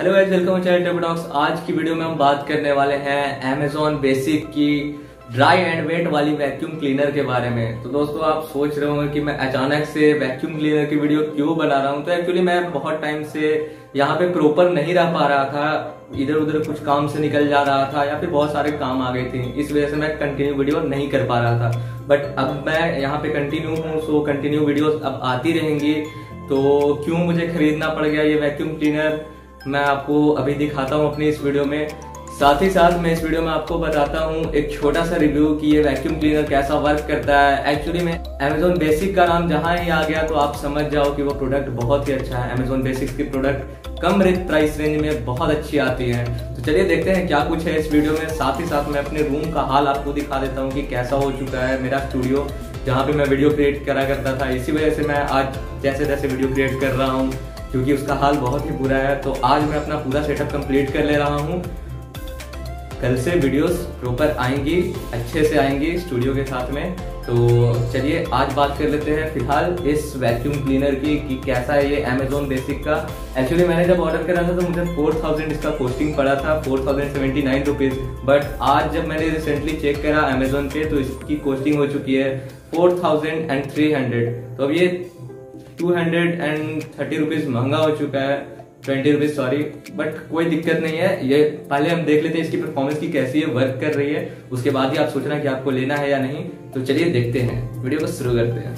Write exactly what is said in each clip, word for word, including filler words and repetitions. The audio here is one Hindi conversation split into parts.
Hello guys, welcome channel tech talks. आज की वीडियो में हम बात करने वाले हैं अमेजॉन बेसिक की ड्राई एंड वेट वाली वैक्यूम क्लीनर के बारे में। तो दोस्तों, आप सोच रहे होंगे कि मैं अचानक से वैक्यूम क्लीनर की वीडियो क्यों बना रहा हूं। तो एक्चुअली मैं बहुत टाइम से यहाँ पे प्रॉपर नहीं रह पा रहा था, इधर उधर कुछ काम से निकल जा रहा था या फिर बहुत सारे काम आ गए थे, इस वजह से मैं कंटिन्यू वीडियो नहीं कर पा रहा था। बट अब मैं यहाँ पे कंटिन्यू हूँ, सो कंटिन्यू वीडियोस अब आती रहेंगी। तो क्यों मुझे खरीदना पड़ गया ये वैक्यूम क्लीनर, मैं आपको अभी दिखाता हूँ अपनी इस वीडियो में। साथ ही साथ मैं इस वीडियो में आपको बताता हूँ एक छोटा सा रिव्यू कि ये वैक्यूम क्लीनर कैसा वर्क करता है। एक्चुअली में अमेजोन बेसिक का नाम जहाँ ही आ गया तो आप समझ जाओ कि वो प्रोडक्ट बहुत ही अच्छा है। अमेजोन बेसिक्स की प्रोडक्ट कम रेट प्राइस रेंज में बहुत अच्छी आती है। तो चलिए देखते हैं क्या कुछ है इस वीडियो में। साथ ही साथ मैं अपने रूम का हाल आपको दिखा देता हूँ कि कैसा हो चुका है मेरा स्टूडियो, जहाँ पे मैं वीडियो क्रिएट करा करता था। इसी वजह से मैं आज जैसे तैसे वीडियो क्रिएट कर रहा हूँ, क्योंकि उसका हाल बहुत ही बुरा है। तो आज मैं अपना पूरा सेटअप कंप्लीट कर ले रहा हूँ। कल से वीडियोस प्रॉपर आएंगी, अच्छे से आएंगी स्टूडियो के साथ में। तो चलिए आज बात कर लेते हैं फिलहाल इस वैक्यूम क्लीनर की कि कैसा है ये अमेजोन बेसिक का। एक्चुअली मैंने जब ऑर्डर करा था तो मुझे फोर थाउजेंड इसका कॉस्टिंग पड़ा था, four thousand seventy nine rupees. But आज जब मैंने रिसेंटली चेक करा अमेजोन पे तो इसकी कॉस्टिंग हो चुकी है four thousand and three hundred. तो अब ये two hundred and thirty rupees महंगा हो चुका है, ट्वेंटी रुपीज सॉरी। बट कोई दिक्कत नहीं है, ये पहले हम देख लेते हैं इसकी परफॉर्मेंस की कैसी है, वर्क कर रही है, उसके बाद ही आप सोचना कि आपको लेना है या नहीं। तो चलिए देखते हैं, वीडियो को शुरू करते हैं।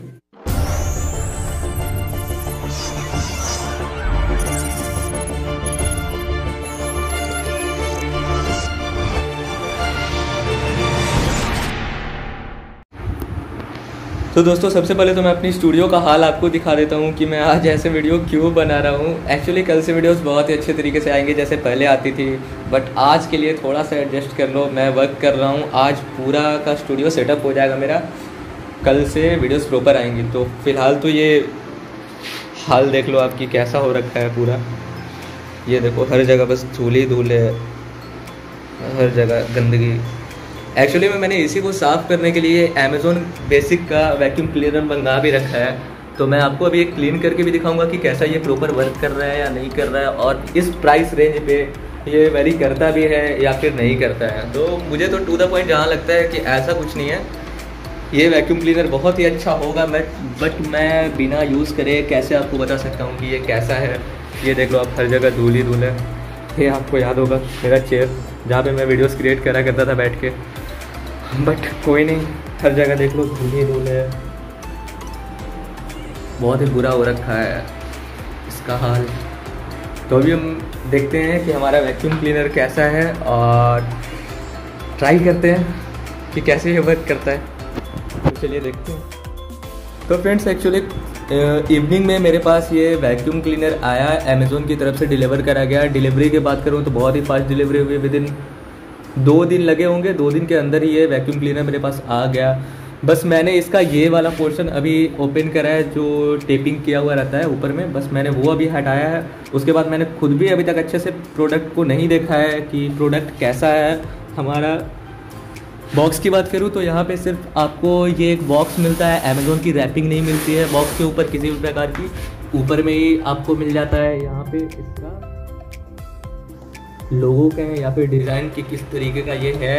तो दोस्तों, सबसे पहले तो मैं अपनी स्टूडियो का हाल आपको दिखा देता हूँ कि मैं आज ऐसे वीडियो क्यों बना रहा हूँ। एक्चुअली कल से वीडियोस बहुत ही अच्छे तरीके से आएंगे जैसे पहले आती थी, बट आज के लिए थोड़ा सा एडजस्ट कर लो, मैं वर्क कर रहा हूँ। आज पूरा का स्टूडियो सेटअप हो जाएगा मेरा, कल से वीडियोस प्रॉपर आएंगी। तो फिलहाल तो ये हाल देख लो आपकी कैसा हो रखा है पूरा। ये देखो हर जगह बस धूल ही धूल है, हर जगह गंदगी। एक्चुअली में मैंने इसी को साफ़ करने के लिए अमेजोन बेसिक का वैक्यूम क्लीनर मंगा भी रखा है। तो मैं आपको अभी एक क्लीन करके भी दिखाऊंगा कि कैसा ये प्रॉपर वर्क कर रहा है या नहीं कर रहा है, और इस प्राइस रेंज पे ये वेरी करता भी है या फिर नहीं करता है। तो मुझे तो टू द पॉइंट जहाँ लगता है कि ऐसा कुछ नहीं है, ये वैक्यूम क्लीनर बहुत ही अच्छा होगा। मैं बट मैं बिना यूज़ करे कैसे आपको बता सकता हूँ कि ये कैसा है। ये देख लो आप, हर जगह धूल ही धूल है। ये आपको याद होगा मेरा चेयर जहाँ पे मैं वीडियोस क्रिएट करा करता था बैठ के, बट कोई नहीं, हर जगह देख लो धूल ही धूल है। बहुत ही बुरा हो रखा है इसका हाल। तो अभी हम देखते हैं कि हमारा वैक्यूम क्लीनर कैसा है और ट्राई करते हैं कि कैसे ये वर्क करता है। तो चलिए देखते हैं। तो फ्रेंड्स, एक्चुअली इवनिंग में मेरे पास ये वैक्यूम क्लीनर आया, अमेजोन की तरफ से डिलीवर करा गया। डिलीवरी की बात करूँ तो बहुत ही फास्ट डिलीवरी हुई, विद इन दो दिन लगे होंगे, दो दिन के अंदर ही ये वैक्यूम क्लीनर मेरे पास आ गया। बस मैंने इसका ये वाला पोर्शन अभी ओपन करा है जो टेपिंग किया हुआ रहता है ऊपर में, बस मैंने वो अभी हटाया है। उसके बाद मैंने खुद भी अभी तक अच्छे से प्रोडक्ट को नहीं देखा है कि प्रोडक्ट कैसा है हमारा। बॉक्स की बात करूँ तो यहाँ पे सिर्फ आपको ये एक बॉक्स मिलता है, अमेजोन की रैपिंग नहीं मिलती है बॉक्स के ऊपर किसी भी प्रकार की, ऊपर में ही आपको मिल जाता है यहाँ पे इसका लोगों का है या फिर डिज़ाइन की किस तरीके का ये है।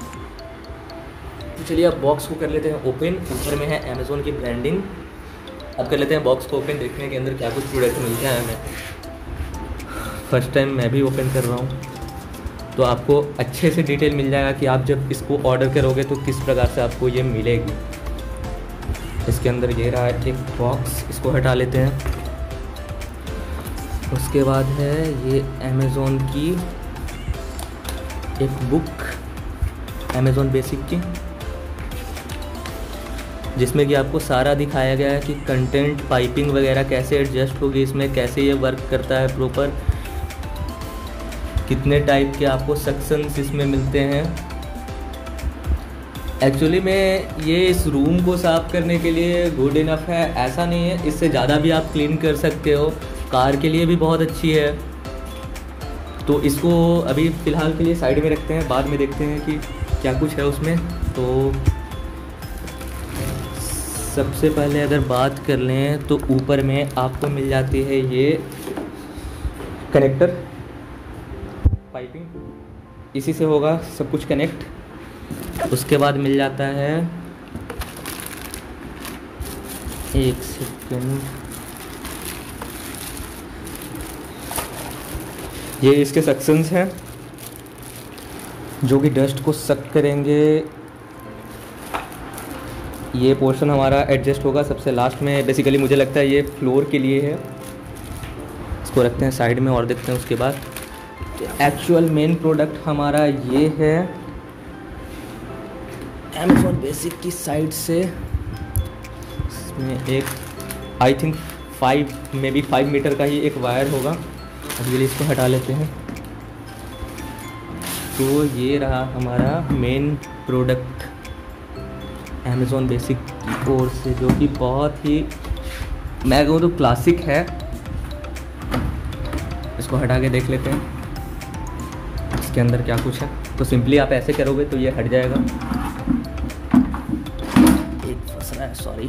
तो चलिए अब बॉक्स को कर लेते हैं ओपन। ऊपर में है अमेजोन की ब्रांडिंग। अब कर लेते हैं बॉक्स को ओपन, देखने के अंदर क्या कुछ प्रोडक्ट मिलता है हमें। फर्स्ट टाइम मैं भी ओपन कर रहा हूँ, तो आपको अच्छे से डिटेल मिल जाएगा कि आप जब इसको ऑर्डर करोगे तो किस प्रकार से आपको ये मिलेगी। इसके अंदर ये रहा एक बॉक्स, इसको हटा लेते हैं। उसके बाद है ये अमेज़ोन की एक बुक, अमेज़ोन बेसिक की, जिसमें कि आपको सारा दिखाया गया है कि कंटेंट पाइपिंग वगैरह कैसे एडजस्ट होगी इसमें, कैसे ये वर्क करता है प्रॉपर, कितने टाइप के आपको सेक्शंस इसमें मिलते हैं। एक्चुअली में ये इस रूम को साफ़ करने के लिए गुड इनफ है, ऐसा नहीं है, इससे ज़्यादा भी आप क्लीन कर सकते हो। कार के लिए भी बहुत अच्छी है। तो इसको अभी फ़िलहाल के लिए साइड में रखते हैं, बाद में देखते हैं कि क्या कुछ है उसमें। तो सबसे पहले अगर बात कर लें तो ऊपर में आपको मिल जाती है ये कनेक्टर, पाइपिंग, इसी से होगा सब कुछ कनेक्ट। उसके बाद मिल जाता है, एक सेकेंड, ये इसके सक्शंस हैं जो कि डस्ट को सक करेंगे। ये पोर्शन हमारा एडजस्ट होगा सबसे लास्ट में। बेसिकली मुझे लगता है ये फ्लोर के लिए है। इसको रखते हैं साइड में और देखते हैं उसके बाद। एक्चुअल मेन प्रोडक्ट हमारा ये है अमेज़ॉन बेसिक की साइड से। इसमें एक I think five maybe five meter का ही एक वायर होगा। अब ये इसको हटा लेते हैं। तो ये रहा हमारा मेन प्रोडक्ट अमेज़ॉन बेसिक की ओर से, जो कि बहुत ही, मैं कहूँ तो क्लासिक है। इसको हटा के देख लेते हैं इसके अंदर क्या कुछ है। तो सिंपली आप ऐसे करोगे तो ये हट जाएगा। एक फंस रहा है, सॉरी।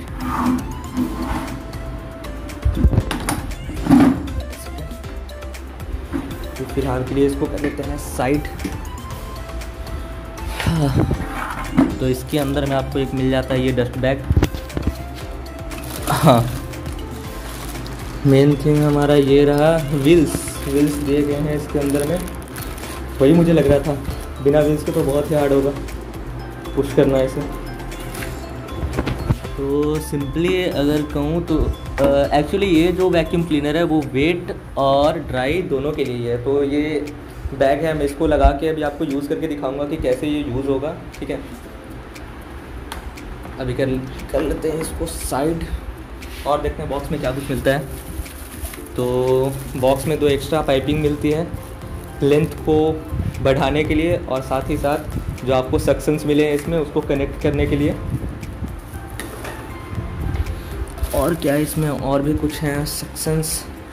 तो फिलहाल के लिए इसको कर देते हैं साइड। तो इसके अंदर में आपको एक मिल जाता है ये डस्ट बैग। हाँ, मेन थिंग हमारा ये रहा, व्हील्स व्हील्स दिए गए हैं इसके अंदर में। वही मुझे लग रहा था, बिना व्हील्स के तो बहुत ही हार्ड होगा पुश करना इसे। तो सिंपली अगर कहूँ तो एक्चुअली ये जो वैक्यूम क्लीनर है वो वेट और ड्राई दोनों के लिए है। तो ये बैग है, मैं इसको लगा के अभी आपको यूज़ करके दिखाऊंगा कि कैसे ये यूज़ होगा। ठीक है, अभी कर कर लेते हैं इसको साइड और देखते हैं बॉक्स में क्या कुछ मिलता है। तो बॉक्स में दो एक्स्ट्रा पाइपिंग मिलती है लेंथ को बढ़ाने के लिए, और साथ ही साथ जो आपको सक्शंस मिले हैं इसमें उसको कनेक्ट करने के लिए। और क्या इसमें और भी कुछ हैं सक्शंस।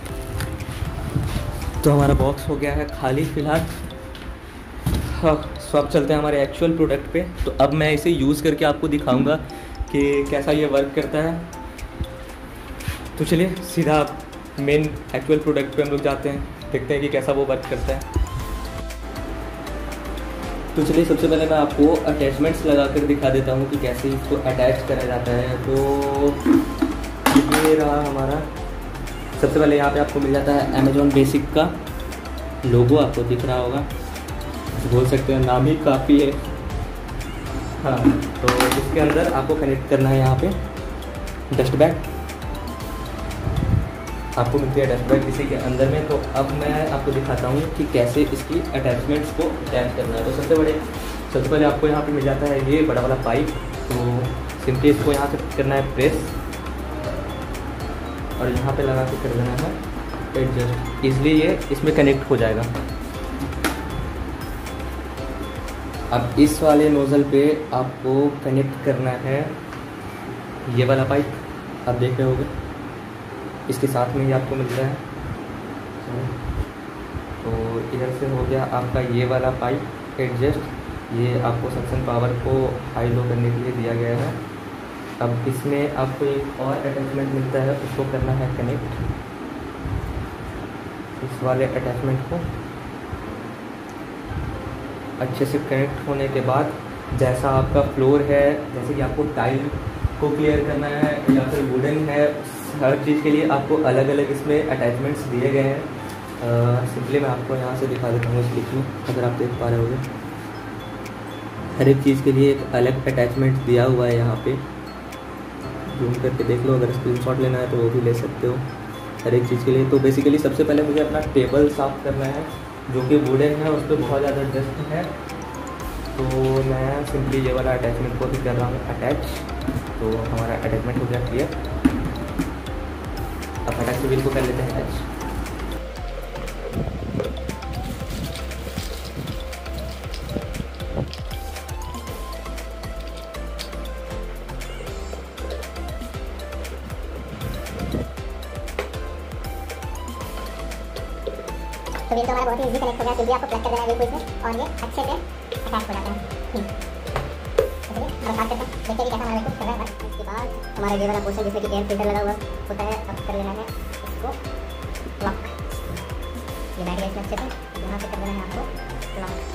तो हमारा बॉक्स हो गया है खाली फ़िलहाल। हाँ, सो अब चलते हैं हमारे एक्चुअल प्रोडक्ट पे। तो अब मैं इसे यूज़ करके आपको दिखाऊंगा कि कैसा ये वर्क करता है। तो चलिए सीधा मेन एक्चुअल प्रोडक्ट पे हम लोग जाते हैं, देखते हैं कि कैसा वो वर्क करता है। तो चलिए सबसे पहले मैं आपको अटैचमेंट्स लगा कर दिखा देता हूँ कि कैसे इसको अटैच करा जाता है। तो ये रहा हमारा, सबसे पहले यहाँ पे आपको मिल जाता है अमेज़ॉन बेसिक का लोगो, आपको दिख रहा होगा, बोल सकते हैं नाम ही काफ़ी है। हाँ, तो इसके अंदर आपको कनेक्ट करना है यहाँ पे डस्ट बैग। आपको मिलती है डस्ट बैग इसी के अंदर में। तो अब मैं आपको दिखाता हूँ कि कैसे इसकी अटैचमेंट्स को अटैच करना है। तो सबसे बड़े सबसे पहले आपको यहाँ पे मिल जाता है ये बड़ा वाला पाइप। तो सिंपली इसको यहाँ से करना है प्रेस, और यहाँ पे लगा के कर देना है एडजस्ट, इसलिए ये इसमें कनेक्ट हो जाएगा। अब इस वाले नोज़ल पे आपको कनेक्ट करना है ये वाला पाइप, आप देख रहे होगे इसके साथ में ही आपको मिल रहा है। तो इधर से हो गया आपका ये वाला पाइप एडजस्ट। ये आपको सक्शन पावर को हाई लो करने के लिए दिया गया है। अब इसमें आपको एक और अटैचमेंट मिलता है, उसको करना है कनेक्ट। इस वाले अटैचमेंट को अच्छे से कनेक्ट होने के बाद, जैसा आपका फ्लोर है, जैसे कि आपको टाइल को क्लियर करना है या फिर वुडन है, हर चीज़ के लिए आपको अलग अलग इसमें अटैचमेंट्स दिए गए हैं। सिंपली मैं आपको यहाँ से दिखा देता हूँ इस लिस्ट में, अगर आप देख पा रहे होगे हर एक चीज़ के लिए एक अलग अटैचमेंट दिया हुआ है। यहाँ पे जूम करके देख लो, अगर स्क्रीनशॉट लेना है तो वो भी ले सकते हो हर एक चीज़ के लिए। तो बेसिकली सबसे पहले मुझे अपना टेबल साफ़ करना है जो कि वुडन है, उस पर बहुत ज़्यादा डस्ट है। तो मैं सिंपली ये वाला अटैचमेंट को भी कर रहा हूँ अटैच। तो हमारा अटैचमेंट हो गया क्लियर। अब अटैच व्हील को कर लेते हैं अटैच। तो व्हील तो हमारा बहुत ही इजी कनेक्ट हो गया, सिंपली आपको प्लग कर देना है व्हील को इसमें और ये अच्छे से अटैच हो जाता है। तो चलिए हम स्टार्ट करते हैं, देखते हैं कि कैसा हमारा व्हील कर रहा है। इसके बाद हमारा ये वाला पोर्शन जिसमें कि एयर फिल्टर लगा हुआ होता है, अब कर लेना है इसको लॉक। ये बैग देंगे इसमें अच्छे से। यहाँ से कर देना है आपको लॉक।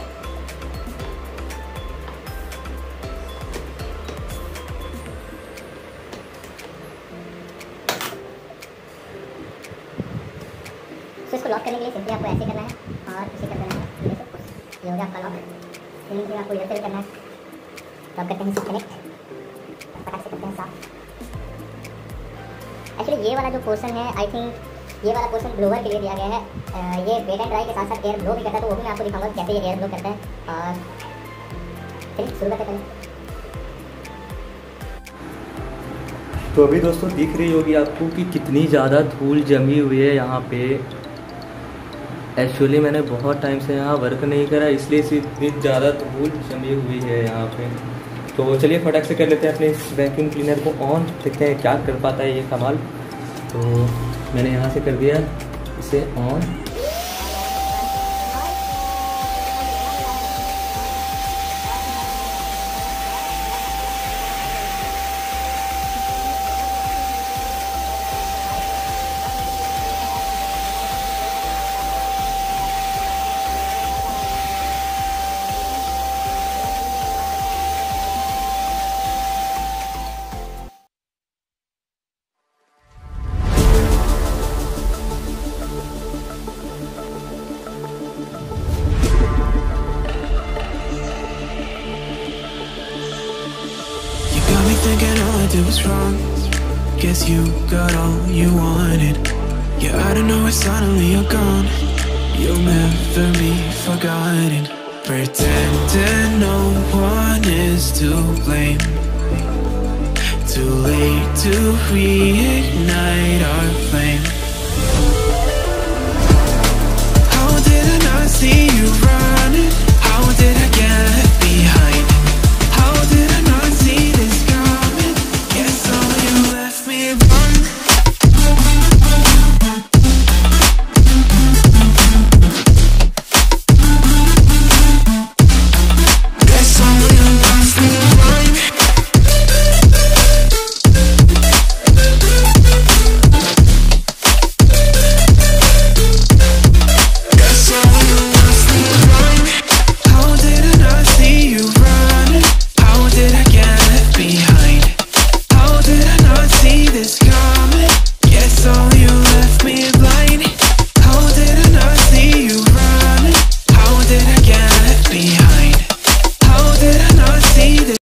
तो इसको लॉक करने के लिए सिंपली आपको ऐसे करना है और इसे कर देना है। ये हो गया आपका लॉक। फिर आपको इधर से भी करना है। लॉक करते हैं इसे कनेक्ट, फटाक से करते हैं साफ। एक्चुअली ये वाला जो पोर्शन है, आई थिंक ये वाला पोर्शन ब्लोअर के लिए दिया गया है। आ, ये वेट एंड ड्राई के साथ साथ एयर ब्लो भी करता है, तो वो भी मैं आपको दिखाऊंगा कैसे ये एयर ब्लो करता है। और चलिए शुरू करते हैं। तो अभी दोस्तों दिख रही होगी आपको कि कितनी ज़्यादा धूल जमी हुई है यहाँ पे। एक्चुअली मैंने बहुत टाइम से यहाँ वर्क नहीं करा, इसलिए से इतनी ज़्यादा धूल जमी हुई है यहाँ पे। तो चलिए फटाक से कर लेते हैं अपने इस वैक्यूम क्लीनर को ऑन, देखते हैं क्या कर पाता है ये कमाल। तो मैंने यहाँ से कर दिया इसे on. Thinking all I did was wrong. Guess you got all you wanted. Yeah, I don't know why suddenly you're gone. You'll never be forgotten. Pretending no one is to blame. Too late to reignite our flame.